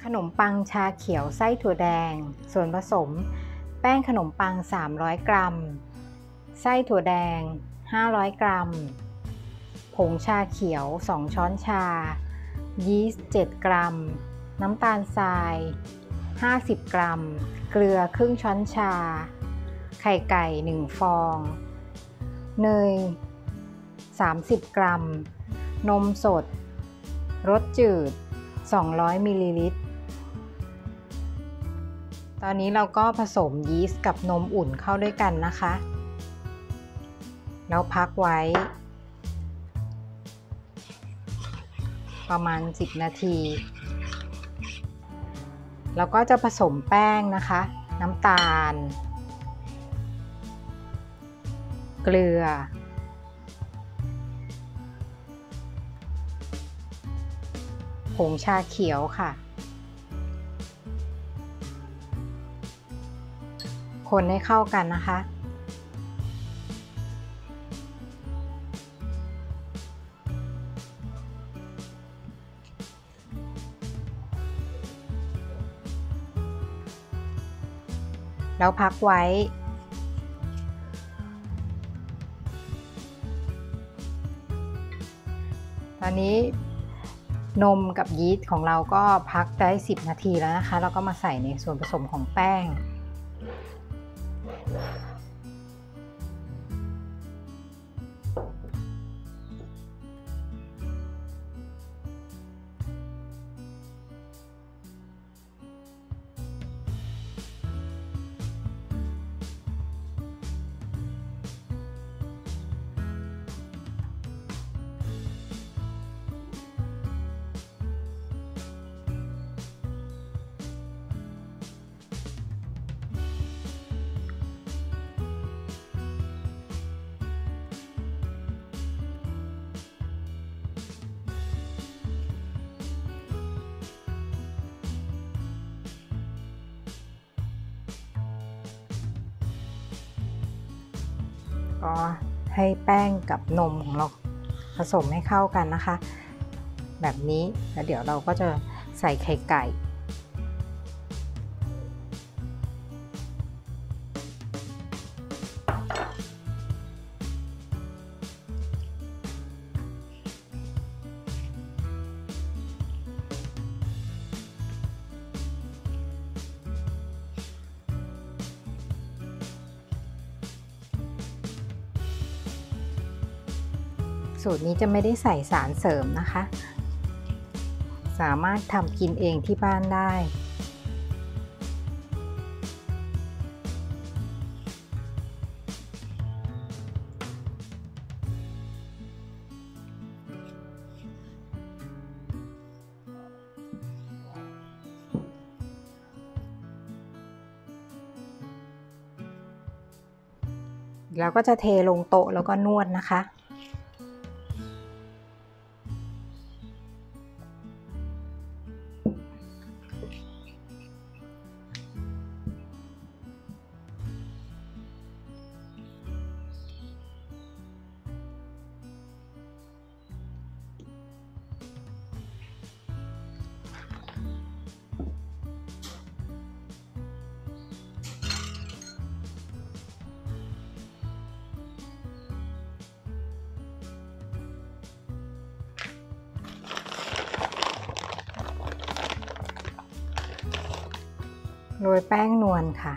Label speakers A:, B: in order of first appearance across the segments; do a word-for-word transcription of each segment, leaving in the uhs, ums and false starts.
A: ขนมปังชาเขียวไส้ถั่วแดงส่วนผสมแป้งขนมปังสามร้อยกรัมไส้ถั่วแดงห้าร้อยกรัมผงชาเขียวสองช้อนชายีสต์เจ็ดกรัมน้ำตาลทรายห้าสิบกรัมเกลือครึ่งช้อนชาไข่ไก่หนึ่งฟองเนยสามสิบกรัมนมสดรสจืดสองร้อยมิลลิลิตรตอนนี้เราก็ผสมยีสต์กับนมอุ่นเข้าด้วยกันนะคะแล้วพักไว้ประมาณสิบนาทีแล้วก็จะผสมแป้งนะคะน้ำตาลเกลือผงชาเขียวค่ะคนให้เข้ากันนะคะแล้วพักไว้ตอนนี้นมกับยีสต์ของเราก็พักได้สิบนาทีแล้วนะคะเราก็มาใส่ในส่วนผสมของแป้งก็ให้แป้งกับนมของเราผสมให้เข้ากันนะคะแบบนี้แล้วเดี๋ยวเราก็จะใส่ไข่ไก่สูตรนี้จะไม่ได้ใส่สารเสริมนะคะสามารถทำกินเองที่บ้านได้แล้วก็จะเทลงโต๊ะแล้วก็นวดนะคะโรยแป้งนวลค่ะ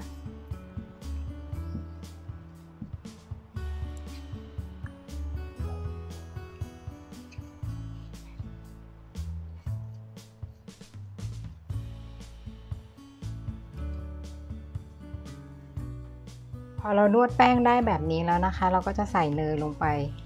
A: พอเรานวดแป้งได้แบบนี้แล้วนะคะเราก็จะใส่เนยลงไป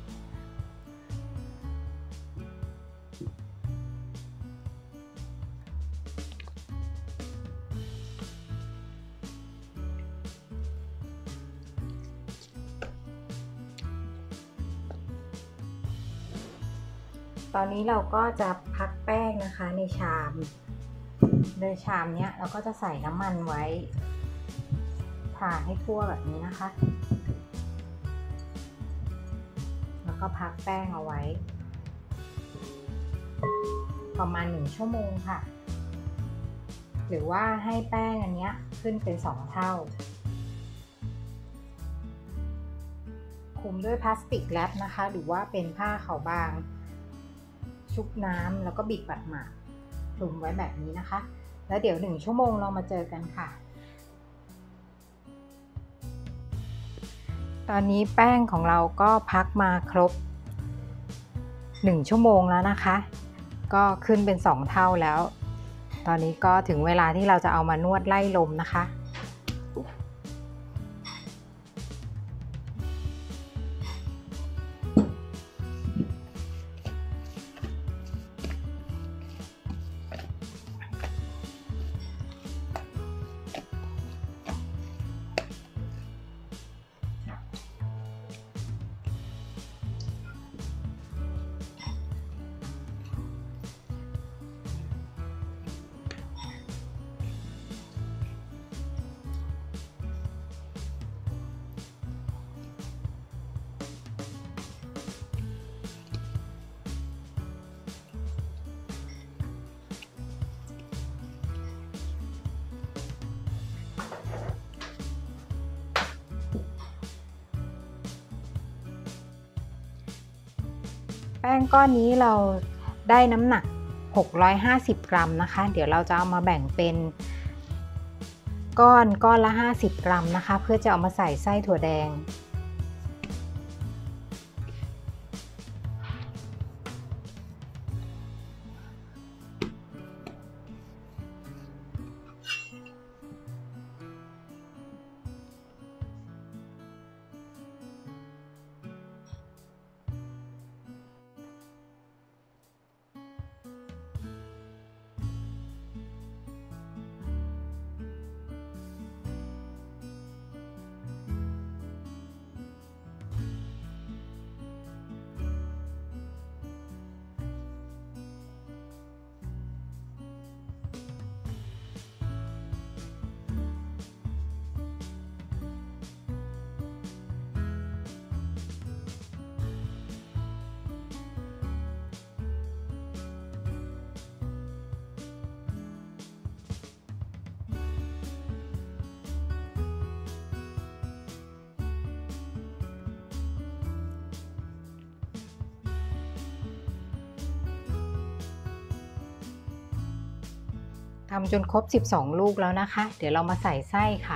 A: ตอนนี้เราก็จะพักแป้งนะคะในชามในชามเนี้ยเราก็จะใส่น้ำมันไว้ทาให้ทั่วแบบนี้นะคะแล้วก็พักแป้งเอาไว้ประมาณหนึ่งชั่วโมงค่ะหรือว่าให้แป้งอันนี้ขึ้นเป็นสองเท่าคลุมด้วยพลาสติกแรปนะคะหรือว่าเป็นผ้าขาวบางชุบน้ำแล้วก็บิดปัดหมากคลุมไว้แบบนี้นะคะแล้วเดี๋ยวหนึ่งชั่วโมงเรามาเจอกันค่ะตอนนี้แป้งของเราก็พักมาครบหนึ่งชั่วโมงแล้วนะคะก็ขึ้นเป็นสองเท่าแล้วตอนนี้ก็ถึงเวลาที่เราจะเอามานวดไล่ลมนะคะแป้งก้อนนี้เราได้น้ำหนักหกร้อยห้าสิบกรัมนะคะเดี๋ยวเราจะเอามาแบ่งเป็นก้อนก้อนละห้าสิบกรัมนะคะเพื่อจะเอามาใส่ไส้ถั่วแดงทำจนครบสิบสองลูกแล้วนะคะเดี๋ยวเรามาใส่ไส้ค่ะ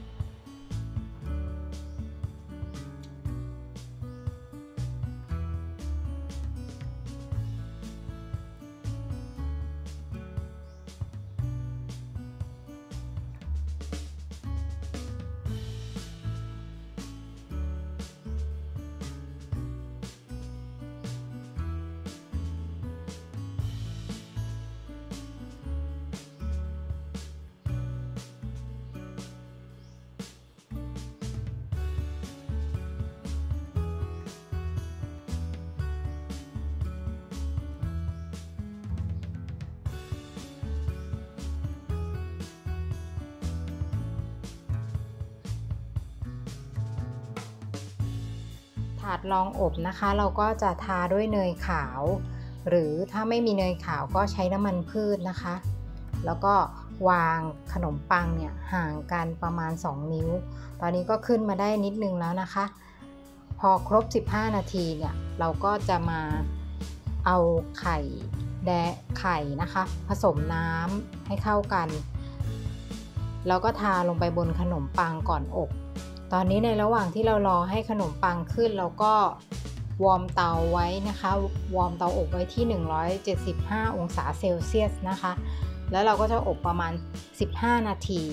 A: ถาดรองอบนะคะเราก็จะทาด้วยเนยขาวหรือถ้าไม่มีเนยขาวก็ใช้น้ำมันพืชนะคะแล้วก็วางขนมปังเนี่ยห่างกันประมาณสองนิ้วตอนนี้ก็ขึ้นมาได้นิดนึงแล้วนะคะพอครบสิบห้านาทีเนี่ยเราก็จะมาเอาไข่แดะไข่นะคะผสมน้ำให้เข้ากันแล้วก็ทาลงไปบนขนมปังก่อนอบตอนนี้ในระหว่างที่เรารอให้ขนมปังขึ้นเราก็วอร์มเตาไว้นะคะวอร์มเตาอบไว้ที่หนึ่งร้อยเจ็ดสิบห้าองศาเซลเซียสนะคะแล้วเราก็จะอบประมาณสิบห้านาที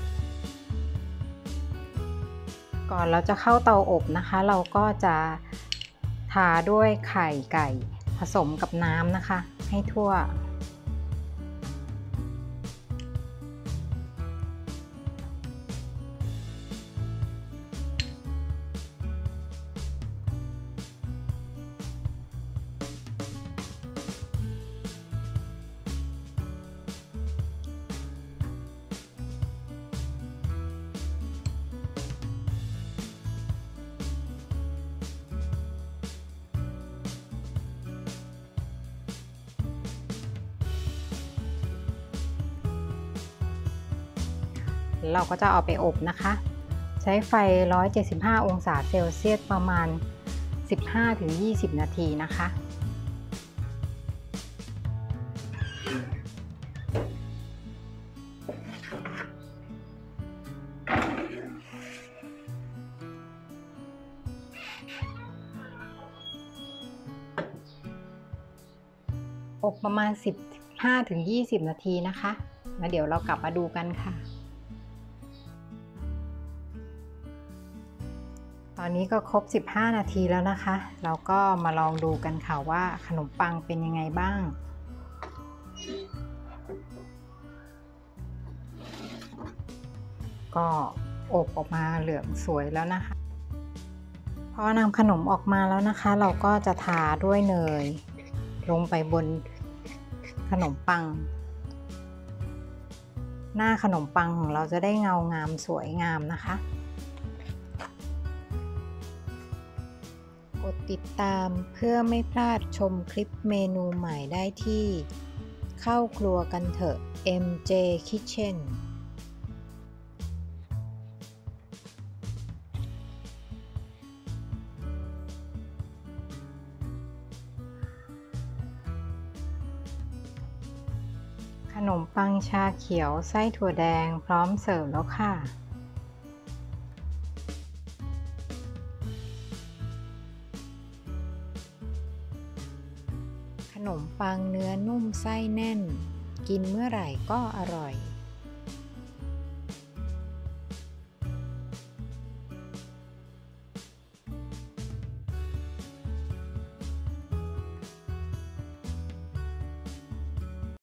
A: ก่อนเราจะเข้าเตาอบนะคะเราก็จะทาด้วยไข่ไก่ผสมกับน้ำนะคะให้ทั่ว พเราก็จะเอาไปอบนะคะ ใช้ไฟ หนึ่งร้อยเจ็ดสิบห้า องศาเซลเซียสประมาณ สิบห้าถึงยี่สิบ นาทีนะคะอบประมาณ สิบห้าถึงยี่สิบ นาทีนะคะแล้วเดี๋ยวเรากลับมาดูกันค่ะตอนนี้ก็ครบสิบห้านาทีแล้วนะคะเราก็มาลองดูกันค่ะว่าขนมปังเป็นยังไงบ้างก็อบออกมาเหลืองสวยแล้วนะคะพอนำขนมออกมาแล้วนะคะเราก็จะทาด้วยเนยลงไปบนขนมปังหน้าขนมปังของเราจะได้เงางามสวยงามนะคะกดติดตามเพื่อไม่พลาดชมคลิปเมนูใหม่ได้ที่เข้าครัวกันเถอะ เอ็ม เจ Kitchenขนมปังชาเขียวไส้ถั่วแดงพร้อมเสิร์ฟแล้วค่ะขนมปังเนื้อนุ่มไส้แน่นกินเมื่อไหร่ก็อร่อย